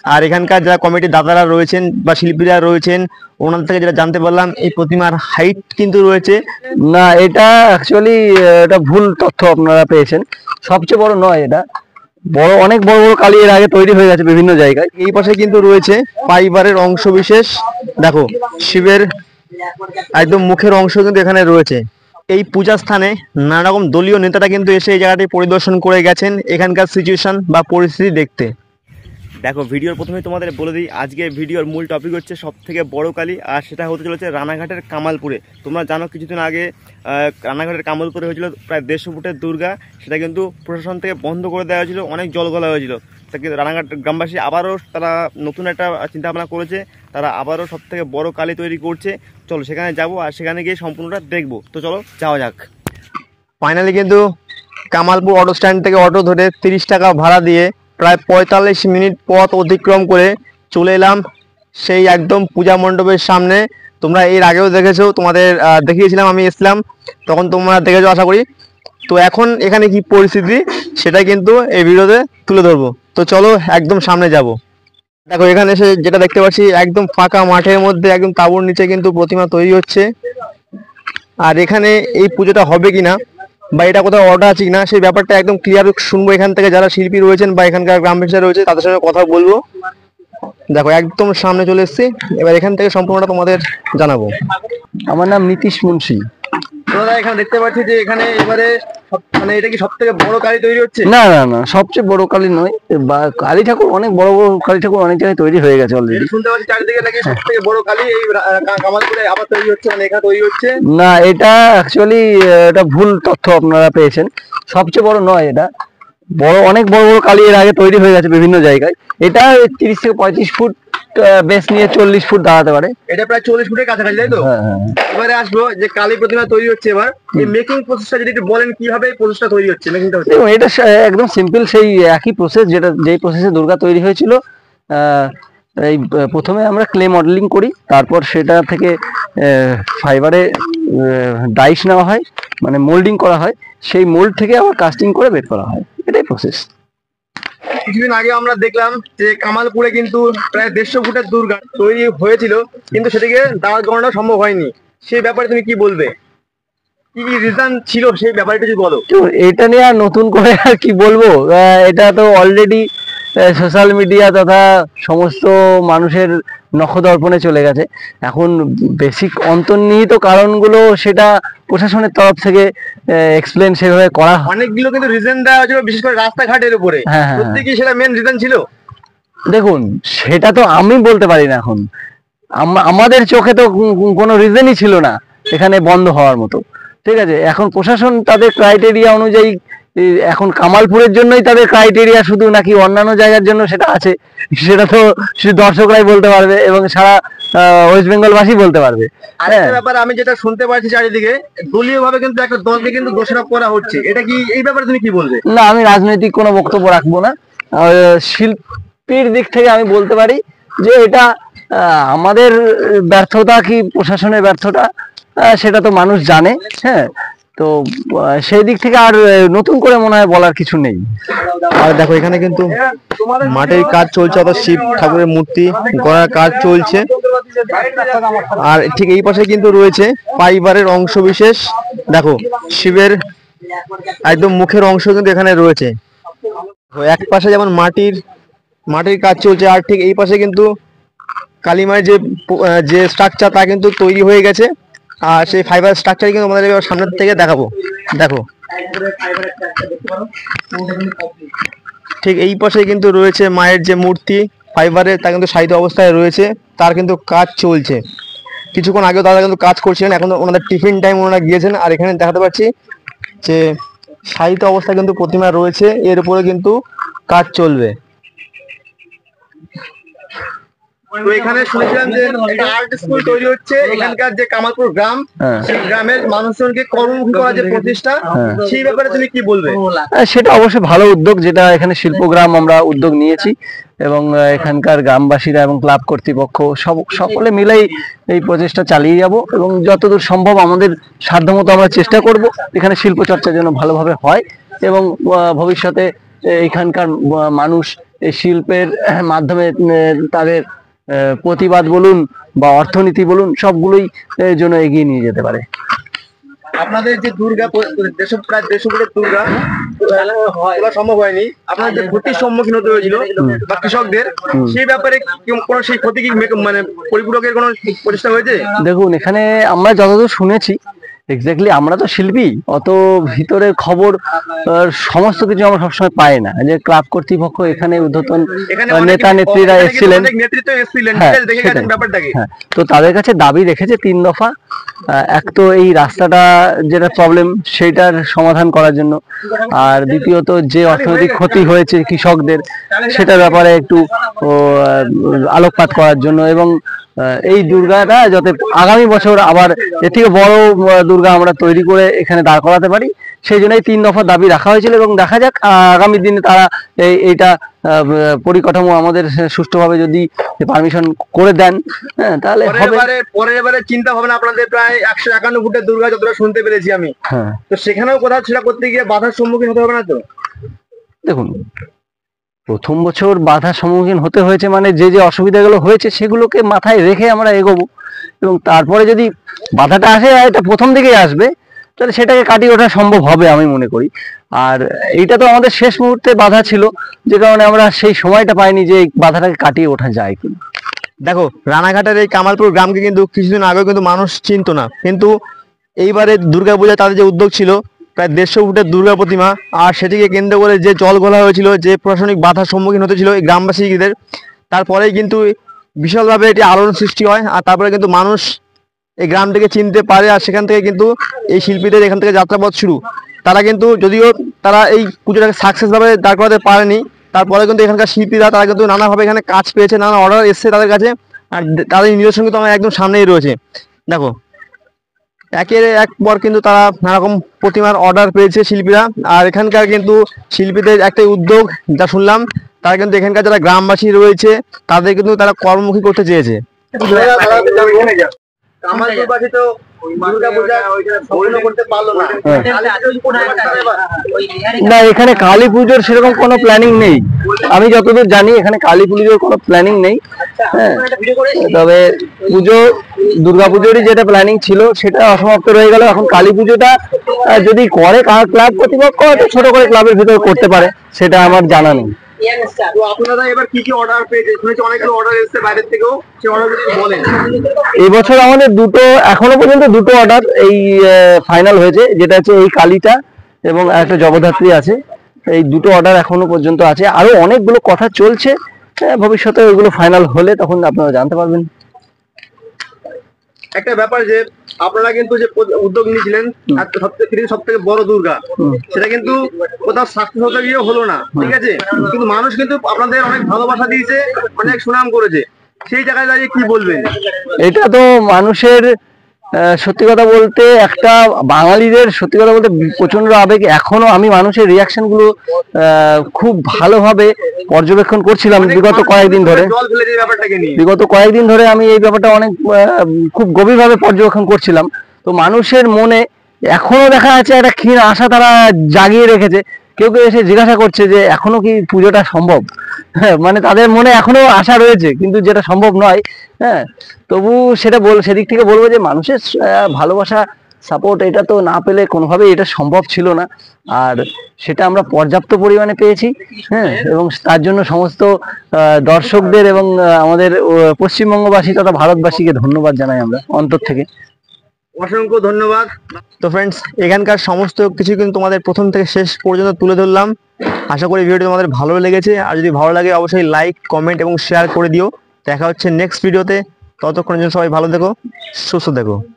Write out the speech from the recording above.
আর এখানকার যারা কমিটির দাদারা রয়েছেন বা শিল্পীরা রয়েছেন ওনাদের থেকে যেটা জানতে পারলাম এই প্রতিমার হাইট কিন্তু রয়েছে না, এটা অ্যাকচুয়ালি এটা ভুল তথ্য আপনারা পেয়েছেন। সবচেয়ে বড় নয়, এটা বড়, অনেক বড় বড় কালী এর আগে তৈরি হয়ে গেছে বিভিন্ন জায়গায়। এই পাশে কিন্তু রয়েছে ফাইবারের অংশ বিশেষ, দেখো শিবের একদম মুখের অংশ কিন্তু এখানে রয়েছে। এই পূজা স্থানে নানা রকম দলীয় নেতারা কিন্তু এসে এই জায়গাটি পরিদর্শন করে গেছেন এখানকার সিচুয়েশন বা পরিস্থিতি দেখতে। দেখো ভিডিওর প্রথমে তোমাদের বলে দিই, আজকে ভিডিওর মূল টপিক হচ্ছে সব থেকে বড় কালী, আর সেটা হতে চলেছে রানাঘাটের কামালপুরে। তোমরা জানো কিছুদিন আগে রানাঘাটের কামালপুরে হয়েছিল প্রায় 150 ফুটের দুর্গা, সেটা কিন্তু প্রশাসন থেকে বন্ধ করে দেওয়া হয়েছিল, অনেক জল গলা হয়েছিল। তাকে রানাঘাট গ্রামবাসী আবারও তারা নতুন একটা চিন্তাভাবনা করেছে, তারা আবারও সব থেকে বড় কালী তৈরি করছে। চলো সেখানে যাব আর সেখানে গিয়ে সম্পূর্ণটা দেখবো। তো চলো যাওয়া যাক। ফাইনালি কিন্তু কামালপুর অটো স্ট্যান্ড থেকে অটো ধরে 30 টাকা ভাড়া দিয়ে প্রায় 45 মিনিট পথ অতিক্রম করে চলে এলাম সেই একদম পূজা মণ্ডপের সামনে। তোমরা এর আগেও দেখেছো, তোমাদের দেখিয়েছিলাম, আমি এসলাম তখন তোমরা দেখেছো আশা করি। তো এখন এখানে কি পরিস্থিতি সেটা কিন্তু এই ভিডিওতে তুলে ধরবো। তো চলো একদম সামনে যাব। দেখো এখানে এসে যেটা দেখতে পাচ্ছি একদম ফাঁকা মাঠের মধ্যে একদম তাঁবুর নিচে কিন্তু প্রতিমা তৈরি হচ্ছে। আর এখানে এই পুজোটা হবে কিনা বা এটা কোথাও অর্ডার আছে কিনা সেই ব্যাপারটা একদম ক্লিয়ার শুনবো এখান থেকে যারা শিল্পী রয়েছেন বা এখানকার গ্রামবাসীরা রয়েছে তাদের সঙ্গে কথা বলবো। দেখো একদম সামনে চলে এসেছি, এবার এখান থেকে সম্পূর্ণটা তোমাদের জানাবো। আমার নাম নীতিশ মুন্সি। দাদা এখানে দেখতে পাচ্ছি যে এখানে এবারে মানে এটা কি সব থেকে বড় কালী তৈরি হচ্ছে? না না না, সবচেয়ে বড় কালী নয়, কালী ঠাকুর অনেক বড় বড় কালী ঠাকুর অনেক জায়গায় তৈরি হয়ে গেছে অলরেডি। শুনতে পাচ্ছি চারিদিকে নাকি সব থেকে বড় কালী এই কামালপুরে আবার তৈরি হচ্ছে, মানে এখানে তৈরি হচ্ছে। না, এটা অ্যাকচুয়ালি এটা ভুল তথ্য আপনারা পেয়েছেন। সবচেয়ে বড় নয়, এটা বড়, অনেক বড় বড় কালী এর আগে তৈরি হয়ে গেছে বিভিন্ন জায়গায়। এটা 30 থেকে 35 ফুট বেস নিয়ে 40 ফুট দাঁড়াতে পারে। এটা প্রায় 40 ফুটের কাছাকাছি, তাই তো? এবারে আসবো যে কালী প্রতিমা তৈরি হচ্ছে, এবার এই মেকিং প্রসেসটা যদি একটু বলেন কিভাবে এই প্রসেসটা তৈরি হচ্ছে, মেকিংটা হচ্ছে? এটা একদম সিম্পল, সেই একই প্রসেস যেই প্রসেসে দুর্গা তৈরি হয়েছিল। এই প্রথমে আমরা ক্লে মডেলিং করি, তারপর সেটা থেকে ফাইবারে ডাইস নেওয়া হয়, মানে মোল্ডিং করা হয়, সেই মোল্ড থেকে আবার কাস্টিং করে বের করা হয়, এটাই প্রসেস। কিছুদিন আগে আমরা দেখলাম যে কামালপুরে কিন্তু প্রায় 150 ফুটের দুর্গা তৈরি হয়েছিল, কিন্তু সেটাকে দাঁড় করানো সম্ভব হয়নি। সেই ব্যাপারে তুমি কি বলবে? কি কি রিজন ছিল সেই ব্যাপারে যদি বলো। এটা নিয়ে আর নতুন করে আর কি বলবো, এটা তো অলরেডি সোশ্যাল মিডিয়া তথা সমস্ত মানুষের নখদর্পণে চলে গেছে। এখন বেসিক অন্তর্নিহিত কারণগুলো সেটা প্রশাসনের তরফ থেকে এক্সপ্লেন সেভাবে করা হয়। অনেকগুলো কিন্তু রিজন দেওয়া হয়েছিল, বিশেষ করে রাস্তাঘাটের উপরে। সত্যি কি সেটা মেন রিজন ছিল? দেখুন, সেটা তো আমি বলতে পারি না। এখন আমাদের চোখে তো কোনো রিজনই ছিল না এখানে বন্ধ হওয়ার মতো, ঠিক আছে? এখন প্রশাসন তাদের ক্রাইটেরিয়া অনুযায়ী, এখন কামালপুরের জন্যই তাদের ক্রাইটেরিয়া শুধু নাকি অন্যান্য জায়গার জন্য সেটা আছে, সেটা তো শুধু দর্শকরাই বলতে পারবে এবং সারা ওয়েস্ট বেঙ্গলবাসী বলতে পারবে। আরেকটা ব্যাপার আমি যেটা শুনতে পাচ্ছি চারিদিকে, দলীয় ভাবে কিন্তু একটা দলকে কিন্তু দোষারোপ করা হচ্ছে, এটা কি, এই ব্যাপারে তুমি কি বলবে? না, আমি রাজনৈতিক কোনো বক্তব্য রাখবো না। শিল্পীর দিক থেকে আমি বলতে পারি যে এটা আমাদের ব্যর্থতা কি প্রশাসনের ব্যর্থতা সেটা তো মানুষ জানে। হ্যাঁ, তো সেই দিক থেকে আর নতুন করে মনে হয় বলার কিছু নেই। আর দেখো এখানে কিন্তু মাটির কাজ চলছে, অর্থাৎ শিব ঠাকুরের মূর্তি গড়ার কাজ চলছে। আর ঠিক এই পাশে কিন্তু রয়েছে ফাইবারের অংশ বিশেষ, দেখো শিবের একদম মুখের অংশ কিন্তু এখানে রয়েছে। এক পাশে যেমন মাটির কাজ চলছে, আর ঠিক এই পাশে কিন্তু কালীমায়ের যে স্ট্রাকচার তা কিন্তু তৈরি হয়ে গেছে। আর সেই ফাইবার স্ট্রাকচার কিন্তু আমাদের সামনের থেকে দেখাবো। দেখো ঠিক এই পাশে কিন্তু রয়েছে মায়ের যে মূর্তি ফাইবারের, তা কিন্তু সাহিত্য অবস্থায় রয়েছে, তার কিন্তু কাজ চলছে। কিছুক্ষণ আগেও তারা কিন্তু কাজ করছিলেন, এখন ওনাদের টিফিন টাইম ওনারা গিয়েছেন। আর এখানে দেখাতে পাচ্ছি যে সাহিত্য অবস্থায় কিন্তু প্রতিমা রয়েছে, এর উপরে কিন্তু কাজ চলবে। তো এখানে শুনেছিলাম যে একটা আর্ট স্কুল তৈরি হচ্ছে এখানকার যে কামালপুর গ্রাম, সেই গ্রামের মানুষজনকে কর্মমুখী করার যে প্রচেষ্টা, সেই ব্যাপারে তুমি কি বলবে? সেটা অবশ্যই ভালো উদ্যোগ, যেটা এখানে শিল্পগ্রাম আমরা উদ্যোগ নিয়েছি এবং এখানকার গ্রামবাসীরা এবং ক্লাব কর্তৃপক্ষ সকলে মিলেই এই প্রচেষ্টা চালিয়ে যাব এবং যতদূর সম্ভব আমাদের সাধ্যমতো আমরা চেষ্টা করব এখানে শিল্প চর্চা যেন ভালোভাবে হয় এবং ভবিষ্যতে এখানকার মানুষ এই শিল্পের মাধ্যমে তাদের প্রতিবাদ বলুন বা অর্থনীতি বলুন সবগুলোই জন্য এগিয়ে নিয়ে যেতে পারে। আপনাদের যে দুর্গা প্রায় 150 ফুটের দুর্গা তোলা সম্ভব হয়নি, আপনাদের যে ক্ষতির সম্মুখীন হতে হয়েছিল বা কৃষকদের, সেই ব্যাপারে কোনো সেই ক্ষতি কি মানে পরিপূরকের কোনো প্রচেষ্টা হয়েছে? দেখুন, এখানে আমরা যতদূর শুনেছি, এক্স্যাক্টলি আমরা তো শিল্পী, অত ভিতরের খবর সমস্ত কিছু আমরা সবসময় পাই না। যে ক্লাব কর্তৃপক্ষ এখানে ঊর্ধ্বতন নেতা নেত্রীরা এসেছিলেন, হ্যাঁ, তো তাদের কাছে দাবি রেখেছে 3 দফা। এক তো এই রাস্তাটা যেটা প্রবলেম সেইটার সমাধান করার জন্য, আর দ্বিতীয়ত যে অর্থনৈতিক ক্ষতি হয়েছে কৃষকদের সেটার ব্যাপারে একটু আলোকপাত করার জন্য, এবং এই দুর্গাটা যাতে আগামী বছর আবার এর থেকে বড় দুর্গা আমরা তৈরি করে এখানে দাঁড় করাতে পারি, সেই জন্যই 3 দফা দাবি রাখা হয়েছিল। এবং দেখা যাক আগামী দিনে তারা এইটা পরিকাঠামো আমাদের সুষ্ঠুভাবে যদি পারমিশন করে দেন, হ্যাঁ, তাহলে পরের এবারে চিন্তা ভাবনা আপনাদের প্রায় 151 ফুটের দুর্গা যতটা শুনতে পেরেছি আমি, হ্যাঁ, তো সেখানেও কোথাও সেটা করতে গিয়ে বাধার সম্মুখীন হতে হবে না তো? দেখুন, প্রথম বছর বাধার সম্মুখীন হতে হয়েছে মানে যে যে অসুবিধাগুলো হয়েছে সেগুলোকে মাথায় রেখে আমরা এগোবো, এবং তারপরে যদি বাধাটা আসে, এটা প্রথম দিকেই আসবে, তাহলে সেটাকে কাটিয়ে ওঠা সম্ভব হবে আমি মনে করি। আর এইটা তো আমাদের শেষ মুহূর্তে বাধা ছিল, যে কারণে আমরা সেই সময়টা পাইনি যে এই বাধাটাকে কাটিয়ে ওঠা যায় কিনা। দেখো, রানাঘাটের এই কামালপুর গ্রামকে কিন্তু কিছুদিন আগে কিন্তু মানুষ চিনতো না, কিন্তু এইবারে দুর্গাপূজায় তাদের যে উদ্যোগ ছিল, প্রায় 150 ফুটের দুর্গা প্রতিমা, আর সেটিকে কেন্দ্র করে যে জল ঘোলা হয়েছিল, যে প্রশাসনিক বাধার সম্মুখীন হতেছিল এই গ্রামবাসীদের, তারপরেই কিন্তু বিশালভাবে এটি আলোড়ন সৃষ্টি হয়। আর তারপরে কিন্তু মানুষ এই গ্রামটিকে চিনতে পারে, আর সেখান থেকে কিন্তু এই শিল্পীদের এখান থেকে যাত্রাপথ শুরু। তারা কিন্তু যদিও তারা এই পুজোটাকে সাকসেসভাবে দাঁড় করাতে পারেনি, তারপরে কিন্তু এখানকার শিল্পীরা তারা কিন্তু নানাভাবে এখানে কাজ পেয়েছে, নানা অর্ডার এসছে তাদের কাছে, আর তাদের নিদর্শন কিন্তু আমার একদম সামনেই রয়েছে। দেখো, একের এক পর কিন্তু তারা নানারকম প্রতিমার অর্ডার পেয়েছে শিল্পীরা। আর এখানকার কিন্তু শিল্পীদের একটাই উদ্যোগ, যা শুনলাম, তারা কিন্তু এখানকার যারা গ্রামবাসী রয়েছে তাদের কিন্তু তারা কর্মমুখী করতে চেয়েছে। কামালপুরবাসী তো না, এখানে কালী পুজোর সেরকম কোনো প্ল্যানিং নেই, আমি যতদূর জানি এখানে কালী পুজোর কোনো প্ল্যানিং নেই। হ্যাঁ, তবে দুর্গা পুজোরই যেটা প্ল্যানিং ছিল সেটা অসমাপ্ত রয়ে গেল। এখন কালী পুজোটা যদি করে ক্লাব কর্তৃপক্ষ, ছোট করে ক্লাবের ভিতরে করতে পারে, সেটা আমার জানা নেই। আপনারা এবার কি কি অর্ডার পেয়েছেন? শুনেছি অনেকগুলো অর্ডার এসেছে বাইরের থেকেও, সেই অর্ডারগুলো বলেন। এই বছর আমাদের এখনো পর্যন্ত দুটো অর্ডার এই ফাইনাল হয়েছে, যেটা হচ্ছে এই কালীটা এবং একটা জগদ্ধাত্রী আছে। এই দুটো অর্ডার এখনো পর্যন্ত আছে, আরো অনেকগুলো কথা চলছে, ভবিষ্যতে ওইগুলো ফাইনাল হলে তখন আপনারা জানতে পারবেন। একটা ব্যাপার যে আপনারা কিন্তু যে উদ্যোগ নিয়েছিলেন সব থেকে বড় দুর্গা, সেটা কিন্তু কোথাও সাকসেস হতে গিয়ে হলো না, ঠিক আছে, কিন্তু মানুষ কিন্তু আপনাদের অনেক ভালোবাসা দিয়েছে, অনেক সুনাম করেছে, সেই জায়গায় দাঁড়িয়ে কি বলবেন? এটা তো মানুষের সত্যি কথা বলতে, একটা বাঙালিদের সত্যি কথা বলতে প্রচন্ড আবেগ। এখনো আমি মানুষের রিয়াকশন গুলো খুব ভালোভাবে পর্যবেক্ষণ করছিলাম বিগত কয়েকদিন ধরে আমি এই ব্যাপারটা অনেক খুব গভীরভাবে পর্যবেক্ষণ করছিলাম। তো মানুষের মনে এখনো দেখা যাচ্ছে একটা ক্ষীণ আশা তারা জাগিয়ে রেখেছে। কেউ কেউ এসে জিজ্ঞাসা করছে যে এখনো কি পুজোটা সম্ভব, হ্যাঁ, মানে তাদের মনে এখনো আশা রয়েছে, কিন্তু যেটা সম্ভব নয়। হ্যাঁ, তবু সেদিক থেকে বলবো যে মানুষের ভালোবাসা, সাপোর্ট, এটা তো না পেলে কোনোভাবেই এটা সম্ভব ছিল না, আর সেটা আমরা পর্যাপ্ত পরিমাণে পেয়েছি। হ্যাঁ, এবং তার জন্য সমস্ত দর্শকদের এবং আমাদের পশ্চিমবঙ্গবাসী তথা ভারতবাসীকে ধন্যবাদ জানাই আমরা অন্তর থেকে। অসংখ্য ধন্যবাদ। তো ফ্রেন্ডস, এখানকার সমস্ত কিছু কিন্তু তোমাদের প্রথম থেকে শেষ পর্যন্ত তুলে ধরলাম। আশা করি ভিডিওটি তোমাদের ভালো লেগেছে, আর যদি ভালো লাগে অবশ্যই লাইক, কমেন্ট এবং শেয়ার করে দিও। দেখা হচ্ছে নেক্সট ভিডিওতে, ততক্ষণের জন্য সবাই ভালো থেকো, সুস্থ থেকো।